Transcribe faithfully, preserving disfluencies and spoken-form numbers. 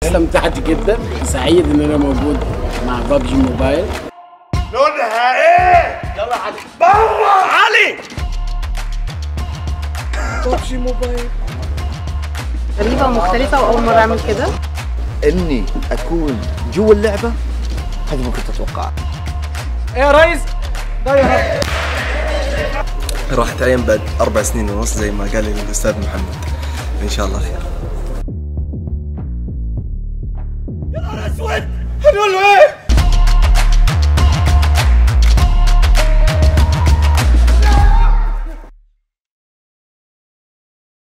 استمتعت جدا، سعيد ان انا موجود مع بابجي موبايل. لونها ايه؟ يلا علي برا علي. بابجي موبايل غريبة ومختلفة وأول مرة أعمل كده. إني أكون جوا اللعبة هذا ما كنت أتوقعه. إيه يا ريس؟ طيب راح اتعين بعد أربع سنين ونص زي ما قال لي الأستاذ محمد. إن شاء الله خير. يا نهار أسود! هنقول له إيه؟